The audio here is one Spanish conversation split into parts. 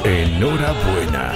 Enhorabuena.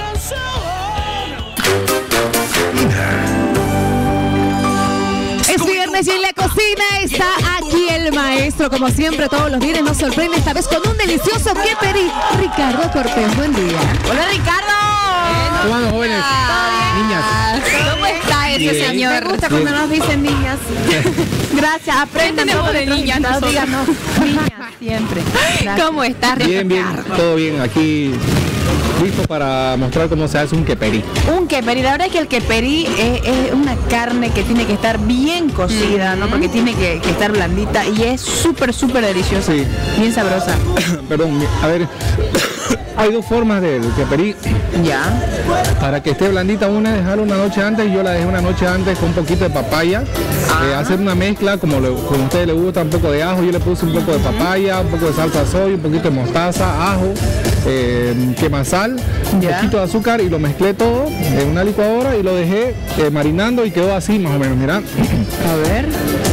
Es viernes y en la cocina está aquí el maestro. Como siempre, todos los viernes nos sorprende, esta vez con un delicioso queperi. Ricardo Cortés, buen día. Hola, Ricardo. ¿Cómo van, jóvenes? Niñas. ¿Cómo está ese Bien. señor? Me gusta cuando nos dicen niñas. Gracias, aprendan Tenemos de niñas nosotros. díganos niñas siempre. Gracias. ¿Cómo estás, Bien, bien, Ricardo? todo bien. Aquí listo para mostrar cómo se hace un queperi. Un queperi, la verdad es que el queperi es una carne que tiene que estar bien cocida, ¿no? Porque tiene que estar blandita y es súper, súper deliciosa. Sí. Bien sabrosa. Perdón, a ver, hay dos formas del queperi. Ya. Para que esté blandita, una es dejarla una noche antes, yo la dejé una noche antes con un poquito de papaya, hacer una mezcla, como a ustedes les gusta, un poco de ajo, yo le puse un poco de papaya, un poco de salsa soya, un poquito de mostaza, ajo, quemasal, un Ya. poquito de azúcar y lo mezclé todo en una licuadora y lo dejé marinando y quedó así más o menos, mirá. A ver.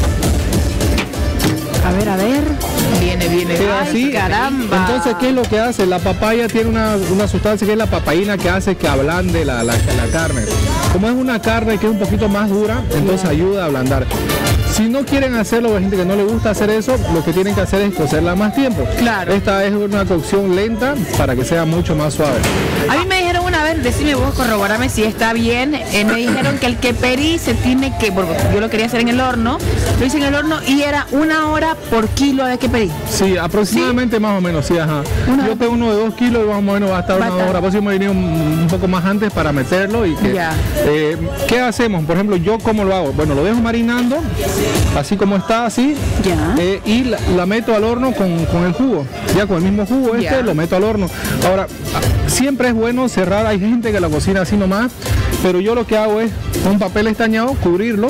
A ver. Viene. Queda Ay, así. caramba. Entonces, ¿qué es lo que hace? La papaya tiene una sustancia que es la papaína que hace que ablande la carne. Como es una carne que es un poquito más dura, entonces ayuda a ablandar. Si no quieren hacerlo, hay gente que no le gusta hacer eso, lo que tienen que hacer es cocerla más tiempo. Claro. Esta es una cocción lenta para que sea mucho más suave. A mí me dijeron una vez, decime vos, corroborame si está bien, me dijeron que el queperi se tiene que, porque yo lo quería hacer en el horno, lo hice en el horno y era 1 hora por kilo de queperi. Sí, aproximadamente más o menos, sí, ajá. Yo tengo uno de 2 kilos y más o menos va a estar Va a 1 estar. hora. Por eso me vine un poco más antes para meterlo y que... Ya. ¿Qué hacemos? Por ejemplo, ¿yo cómo lo hago? Bueno, lo dejo marinando, así como está, así. Ya. Y la meto al horno con el jugo. Ya con el mismo jugo Ya. lo meto al horno. Ahora, siempre es bueno cerrar. Hay gente que la cocina así nomás, pero yo lo que hago es con papel estañado cubrirlo.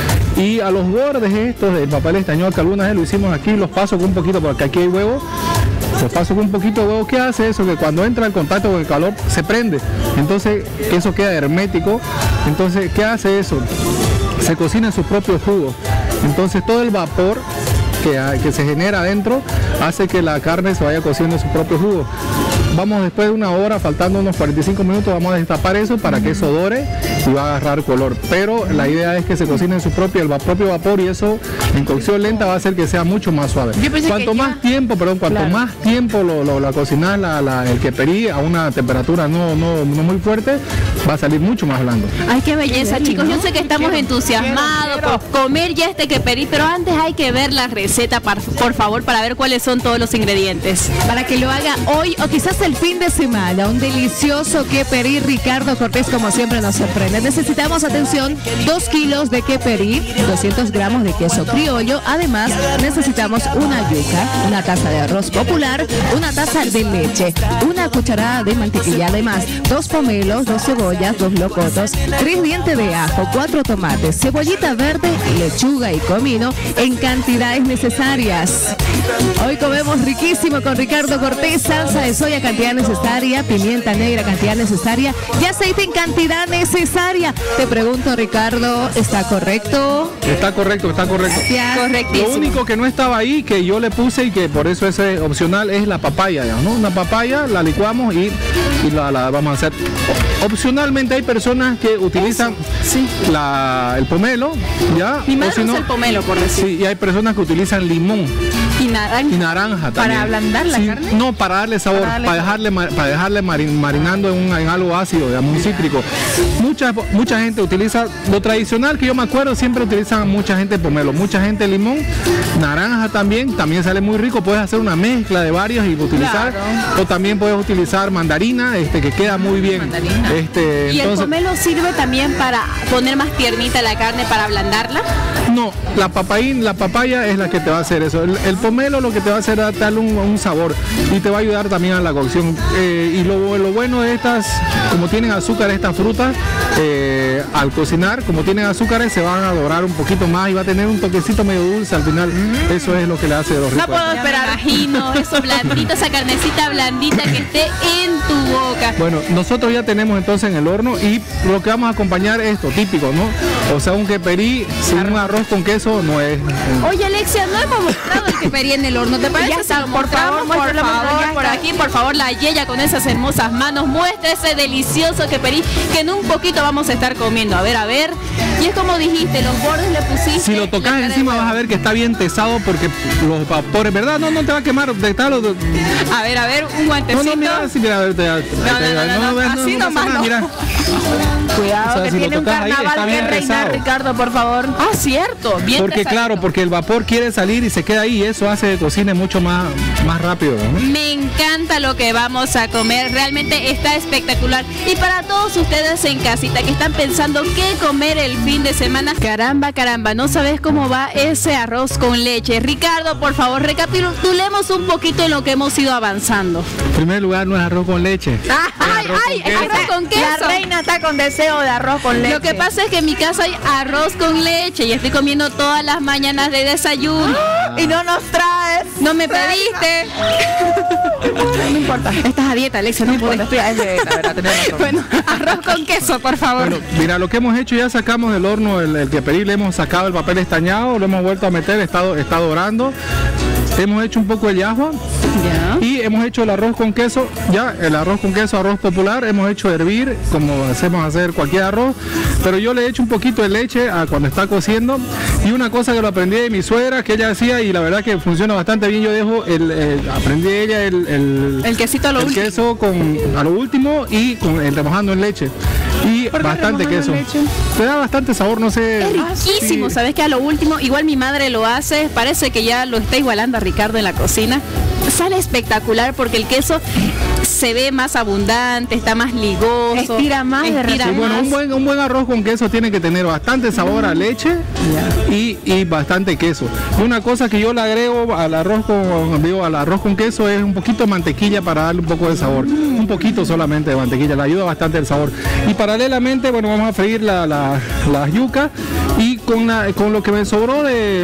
Y a los bordes estos del papel estañado, que algunas veces lo hicimos aquí, los paso con un poquito, porque aquí hay huevo, los paso con un poquito de huevo. ¿Qué hace eso? Que cuando entra en contacto con el calor se prende. Entonces eso queda hermético. Entonces, ¿qué hace eso? Se cocina en su propio jugo. Entonces todo el vapor que se genera adentro hace que la carne se vaya cociendo en su propio jugo. Vamos después de 1 hora, faltando unos 45 minutos, vamos a destapar eso para que eso dore y va a agarrar color. Pero la idea es que se cocine en su propio vapor y eso en cocción lenta va a hacer que sea mucho más suave. Yo pensé Cuanto que más tiempo Claro. más tiempo lo cocinas el queperi a una temperatura no muy fuerte, va a salir mucho más blando. Ay, qué belleza, chicos. Yo sé que estamos entusiasmados por comer ya este queperi, pero antes hay que ver la receta, por favor, para ver cuáles son todos los ingredientes. Para que lo haga hoy o quizás el fin de semana, un delicioso queperi. Ricardo Cortés, como siempre, nos sorprende. Necesitamos, atención, 2 kilos de queperi, 200 gramos de queso criollo. Además, necesitamos una yuca, una taza de arroz popular, una taza de leche, una cucharada de mantequilla. Además, 2 pomelos, 2 cebollas, 2 locotos, 3 dientes de ajo, 4 tomates, cebollita verde, lechuga y comino en cantidades necesarias. Hoy comemos riquísimo con Ricardo Cortés, salsa de soya cantidad necesaria, pimienta negra cantidad necesaria y aceite en cantidad necesaria. Te pregunto, Ricardo, ¿está correcto? Está correcto. Gracias. Correctísimo. Lo único que no estaba ahí, que yo le puse y que por eso es opcional, es la papaya, ya, ¿no? Una papaya, la licuamos y la vamos a hacer. Opcionalmente hay personas que utilizan el pomelo, ¿ya? Mi O madre si no- usa el pomelo, por decir. Sí, y hay personas que utilizan limón Y y naranja. naranja también. ablandar la carne? No, para darle sabor, para dejarle marinando en algo ácido, digamos, un cítrico. Mucha gente utiliza lo tradicional, que yo me acuerdo, siempre utilizan mucha gente pomelo, mucha gente limón, naranja también sale muy rico. Puedes hacer una mezcla de varios y utilizar, o también puedes utilizar mandarina, que queda muy bien. Mandarina. ¿Y el pomelo sirve también para poner más tiernita la carne, para ablandarla? No, la papaya es la que te va a hacer eso. El pomelo lo que te va a hacer es darle un sabor y te va a ayudar también a la cocción. Y lo bueno de estas, como tienen azúcar estas frutas, al cocinar, como tienen azúcares, se van a dorar un poquito más y va a tener un toquecito medio dulce al final. Eso es lo que le hace de los ricos. No puedo esperar. Imagino eso blandito, esa carnecita blandita que esté en tu boca. Bueno, nosotros ya tenemos entonces en el horno y lo que vamos a acompañar es esto, típico, ¿no? O sea, un queperi sin un arroz con queso no es. Oye, Alexia, no hemos mostrado el queperi. queperí en el horno. ¿Te parece? Ya está, si lo por favor, mostramos, muéstralo, ya por está. aquí, por favor, la Yeya con esas hermosas manos muestra ese delicioso queperí que en un poquito vamos a estar comiendo. A ver. Y es como dijiste, los bordes le pusiste. Si lo tocas encima vas a ver que está bien tesado porque los vapores, ¿verdad? No te va a quemar. A ver, un guantecito. No, mira, sí, mira, así nomás no. Mira. Cuidado, O sea, que si lo tiene un tocas ahí, carnaval está que bien reinar, pesado. Ricardo, por favor. Ah, cierto, bien Porque pesadito. claro, porque el vapor quiere salir y se queda ahí y eso hace que cocine mucho más rápido, ¿no? Me encanta lo que vamos a comer, realmente está espectacular. Y para todos ustedes en casita que están pensando qué comer el fin de semana, caramba, no sabes cómo va ese arroz con leche. Ricardo, por favor, recapitulemos un poquito en lo que hemos ido avanzando. En primer lugar, no es arroz con leche. Ay, arroz con queso. La reina está con deseo de arroz con leche. Lo que pasa es que en mi casa hay arroz con leche y estoy comiendo todas las mañanas de desayuno. Y no nos traes. No me pediste. No importa. Estás a dieta, Alexia, no puedes. Bueno, arroz con queso, por favor. Bueno, mira, lo que hemos hecho, ya sacamos del horno el queperí, le hemos sacado el papel estañado, lo hemos vuelto a meter, está dorando. Hemos hecho un poco de yahua y hemos hecho el arroz con queso, ya el arroz con queso, arroz popular, hemos hecho hervir como hacemos hacer cualquier arroz, pero yo le he hecho un poquito de leche a cuando está cociendo y una cosa que lo aprendí de mi suegra que ella hacía y la verdad que funciona bastante bien, yo dejo aprendí de ella el quesito a lo último. Queso a lo último y remojando en leche y bastante queso. Te da bastante sabor, no sé. Es riquísimo, sí. ¿Sabes qué? A lo último, igual mi madre lo hace, parece que ya lo está igualando a Ricardo en la cocina. Sale espectacular porque el queso se ve más abundante, está más ligoso. Estira más de estira Sí, bueno, más. un buen arroz con queso tiene que tener bastante sabor a leche y bastante queso. Y una cosa que yo le agrego al arroz con queso es un poquito de mantequilla para darle un poco de sabor. Un poquito solamente de mantequilla, le ayuda bastante el sabor. Y paralelamente, bueno, vamos a freír las yucas y con lo que me sobró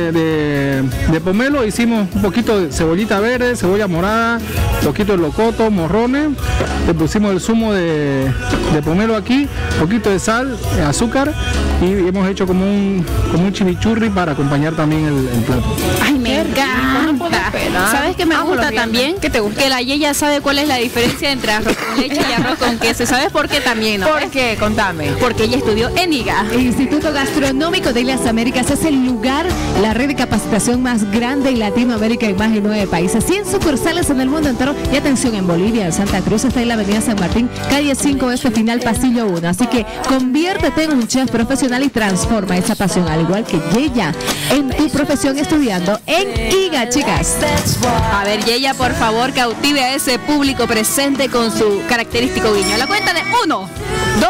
de pomelo hicimos un poquito de cebollita verde, cebolla morada, un poquito de locoto, morrones, le pusimos el zumo de pomelo aquí, un poquito de sal, azúcar y hemos hecho como un chimichurri para acompañar también el plato. Ay, me encanta. ¿Sabes qué me gusta también? ¿Qué te gusta? Que la Yeya sabe cuál es la diferencia entre arroz con leche y arroz con queso. ¿Sabes por qué también? ¿No? ¿Por qué? Contame. Porque ella estudió en IGA. El Instituto Gastronómico de las Américas es el lugar, la red de capacitación más grande en Latinoamérica y más de 9 países. 100 sucursales en el mundo entero. Y atención, en Bolivia, en Santa Cruz, está en la avenida San Martín, calle 5 Este, final, pasillo 1. Así que conviértete en un chef profesional y transforma esa pasión, al igual que Yeya, en tu profesión estudiando en IGA, chicas. A ver, Yeya, por favor, cautive a ese público presente con su característico guiño. A la cuenta de 1, 2,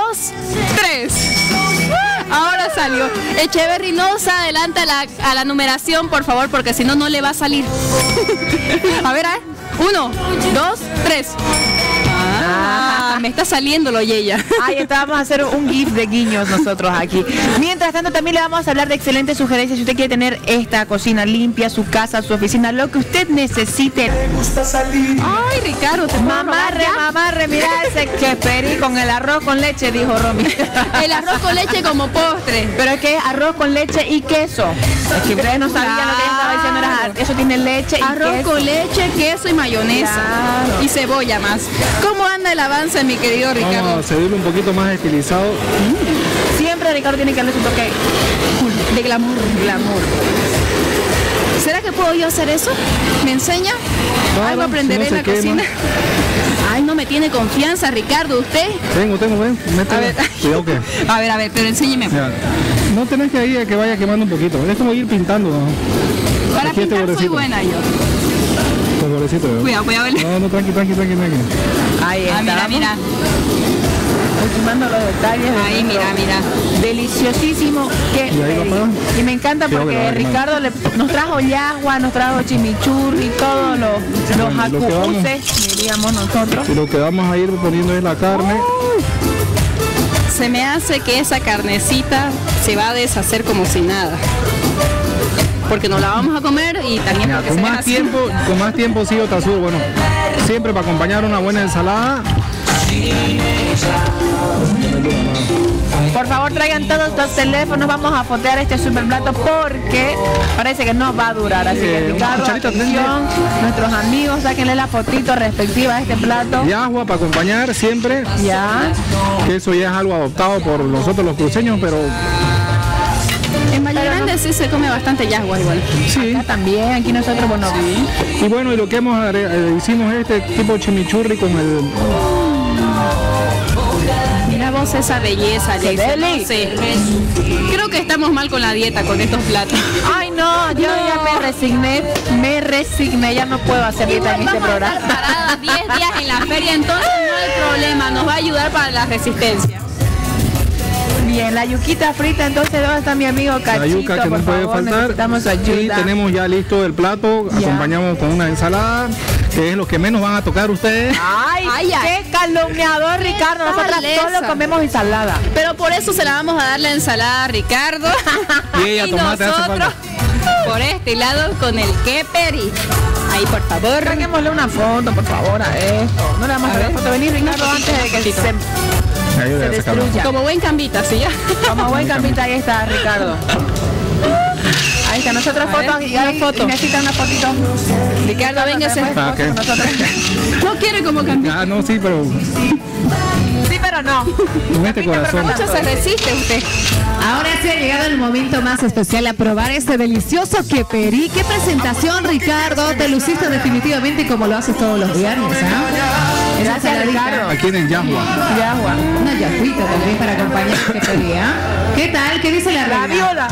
3. Ahora salió. Echeverry, no se adelanta a la numeración, por favor, porque si no, no le va a salir. A ver, 1, 2, 3. Me está saliendo lo Yeya. Ahí está, vamos a hacer un GIF de guiños nosotros aquí. Mientras tanto, también le vamos a hablar de excelentes sugerencias. Si usted quiere tener esta cocina limpia, su casa, su oficina, lo que usted necesite. Ay, Ricardo, te Mamarre, mira ese queperí con el arroz con leche, dijo Romy. el arroz con leche como postre. Pero es que es arroz con leche y queso. Es que ustedes no sabían lo que ella estaba diciendo. Eso tiene leche y arroz queso. con leche, queso y mayonesa. Claro. Y cebolla más. ¿Cómo anda el avance, mi querido Ricardo? Vamos a servirlo un poquito más estilizado. Siempre Ricardo tiene que darle su toque De glamour. ¿Será que puedo yo hacer eso? ¿Me enseña? Claro, ¿Algo aprenderé si no en se la cocina? quema. Ay, no me tiene confianza, Ricardo, ¿usted? Tengo, ven, mételo. A ver. Cuidado que. A ver, pero enséñeme. Ya. No tenés que ir a que vaya quemando un poquito. Es como ir pintando, ¿no? Para Aquí pintar soy bordecito. buena yo. Este bordecito, ¿no? Cuidado. No, tranqui. Ahí está. Mira. Ultimando los detalles. de Ahí, nuestro mira. Deliciosísimo ¿Y ahí lo apagas? y me encanta Cuidado que porque lo va a quemar. Ricardo nos trajo yagua, nos trajo chimichurri, todos los Bueno, lo que vamos- acubuses, diríamos nosotros. Y lo que vamos a ir poniendo es la carne. Se me hace que esa carnecita se va a deshacer como si nada. Porque nos la vamos a comer y también Mira, porque con se más ve así. tiempo sí, Otasur. Bueno, siempre para acompañar una buena ensalada. duda, no. Por favor, traigan todos los teléfonos. Vamos a fotear este super plato porque parece que no va a durar. Así que, Ricardo, atención, nuestros amigos, sáquenle la fotito respectiva a este plato. Yahua para acompañar siempre. Ya. Que eso ya es algo adoptado por nosotros los cruceños, pero En Valle Grande sí se come bastante yagua igual. sí. Acá también, aquí nosotros, bueno, Y bueno, y lo que hicimos este tipo chimichurri con el... Mira vos esa belleza, Jason. No sé. Creo que estamos mal con la dieta con estos platos. Ay, no, yo ya me resigné, ya no puedo hacer dieta en este Vamos a programa. estar paradas 10 días en la feria, entonces no hay problema, nos va a ayudar para la resistencia. Bien, la yuquita frita, entonces, ¿dónde está mi amigo Cachito? La yuca que no por puede favor, faltar. necesitamos ayuda. Y tenemos ya listo el plato, Ya. acompañamos con una ensalada, que es lo que menos van a tocar ustedes. Ay, qué calumniador, Ricardo. Nosotras taleza. solo comemos ensalada. Pero por eso se la vamos a dar la ensalada a Ricardo. Y ella tomate hace nosotros por este lado con el queperi. Ahí, por favor. Saquémosle una foto, por favor, a esto. No le vamos a dar foto. Vení, Ricardo, antes de que se Ayuda a sacarlo. destruya. Como buen cambita, ¿sí? Como buen campita, ahí está, Ricardo. Ahí está, nosotros A ver, fotos y una ahí foto. necesita una fotito. Ricardo, véngase. Ah, ok. Nosotros. No quiere como cambita. Ah, no, sí, pero Sí, pero no. con este corazón. Mucho se resiste usted. Ahora sí ha llegado el momento más especial a probar este delicioso queperí. Qué presentación, Ricardo. Te luciste definitivamente como lo haces todos los viernes, ¿ah? Esa Gracias, saladita. Ricardo. Aquí en el Yahua. Yagua. Una yacuita también para acompañar el queperí, ¿ah? ¿Qué tal? ¿Qué dice la La reina? viola.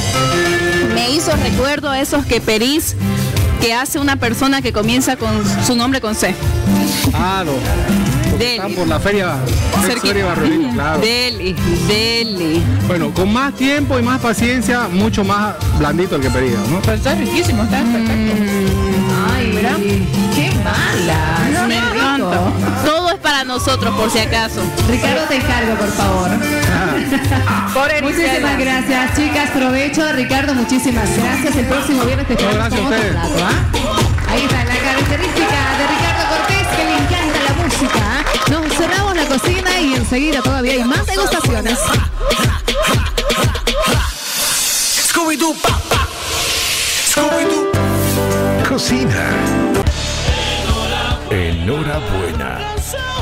Me hizo recuerdo a esos queperís que hace una persona que comienza con su nombre con C. Ah, los que Deli. están por la feria Barrolino, claro. Deli. Bueno, con más tiempo y más paciencia, mucho más blandito el que pedía, ¿no? Pero está riquísimo, está perfecto. Ay, mira. Qué mala. Qué rico. Todo es para nosotros, por si acaso. Ricardo, te encargo, por favor. Por Muchísimas gracias, chicas. Provecho. Ricardo, muchísimas gracias. El próximo viernes te esperamos gracias con a otro ustedes. plato, ¿ah? Ahí está la característica de Ricardo Cortés, que le encanta la música. ¿ah? Nos cerramos la cocina y enseguida todavía hay más degustaciones. Scooby-Doo, papá. Scooby-Doo. Cocina. Enhorabuena.